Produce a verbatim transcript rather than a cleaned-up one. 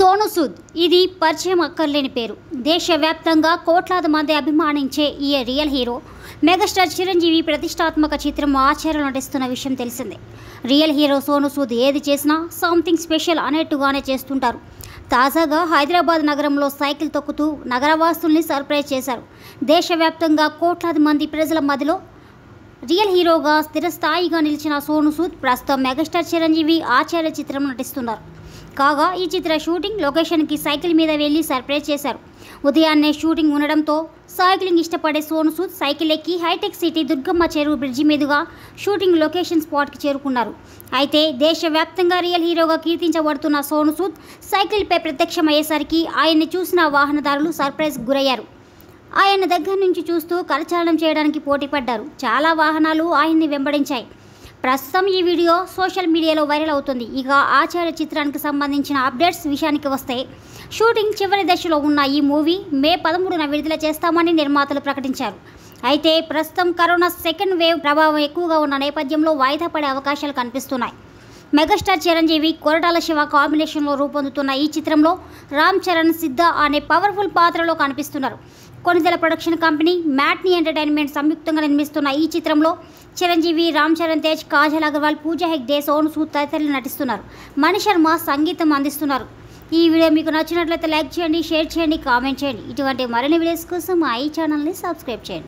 సోనూ సూద్ ఇది పరిచయం అక్కర్లేని పేరు. దేశవ్యాప్తంగా కోట్లాది మంది అభిమానించే ఈ రియల్ హీరో మెగాస్టార్ చిరంజీవి ప్రతిష్టాత్మక చిత్రం ఆచార్యలో నటిస్తున్న విషయం తెలిసిందే. రియల్ హీరో సోనూ సూద్ ఏది చేసినా సంథింగ్ స్పెషల్ అనేట్టుగానే చేస్తుంటారు. తాజాగా హైదరాబాద్ నగరంలో సైకిల్ తొక్కుతూ నగరవాసుల్ని సర్ప్రైజ్ చేశారు. దేశవ్యాప్తంగా కోట్లాది మంది ప్రజల మధ్యలో రియల్ హీరోగా స్థిరస్థాయిగా నిలిచిన సోనూ సూద్ ప్రస్తుతం మెగాస్టార్ చిరంజీవి ఆచార్య చిత్రం నటిస్తున్నారు. కాగా ఈ చిత్ర షూటింగ్ లొకేషన్కి సైకిల్ మీద వెళ్లి సర్ప్రైజ్ చేశారు. ఉదయాన్నే షూటింగ్ ఉండడంతో సైక్లింగ్ ఇష్టపడే సోనూ సూద్ సైకిల్ ఎక్కి హైటెక్ సిటీ దుర్గమ్మ చెరువు బ్రిడ్జి మీదుగా షూటింగ్ లొకేషన్ స్పాట్కి చేరుకున్నారు. అయితే దేశవ్యాప్తంగా రియల్ హీరోగా కీర్తించబడుతున్న సోనూ సూద్ సైకిల్పై ప్రత్యక్షమయ్యేసరికి ఆయన్ని చూసిన వాహనదారులు సర్ప్రైజ్ గురయ్యారు. ఆయన దగ్గర నుంచి చూస్తూ కరచాలనం చేయడానికి పోటీపడ్డారు. చాలా వాహనాలు ఆయన్ని వెంబడించాయి. ప్రస్తుతం ఈ వీడియో సోషల్ మీడియాలో వైరల్ అవుతుంది. ఇక ఆచార్య చిత్రానికి సంబంధించిన అప్డేట్స్ విషయానికి వస్తే, షూటింగ్ చివరి దశలో ఉన్న ఈ మూవీ మే పదమూడున విడుదల చేస్తామని నిర్మాతలు ప్రకటించారు. అయితే ప్రస్తుతం కరోనా సెకండ్ వేవ్ ప్రభావం ఎక్కువగా ఉన్న నేపథ్యంలో వాయిదా పడే అవకాశాలు కనిపిస్తున్నాయి. మెగాస్టార్ చిరంజీవి కొరటాల శివ కాంబినేషన్లో రూపొందుతున్న ఈ చిత్రంలో రామ్ చరణ్ సిద్ధ అనే పవర్ఫుల్ పాత్రలో కనిపిస్తున్నారు. Konidela production company, matinee entertainment సంయుక్తంగా నిర్మిస్తున్న ఈ చిత్రంలో చిరంజీవి, రామ్ చరణ్ తేజ్, కాజల్ అగర్వాల్, పూజా హెగ్డే, సోనూ సూద్ తదితరులు నటిస్తున్నారు. మణి శర్మ సంగీతం అందిస్తున్నారు. ఈ వీడియో మీకు నచ్చినట్లయితే లైక్ చేయండి, షేర్ చేయండి, కామెంట్ చేయండి. ఇటువంటి మరిన్ని వీడియోస్ కోసం మా ఈ ఛానల్ని సబ్స్క్రైబ్ చేయండి.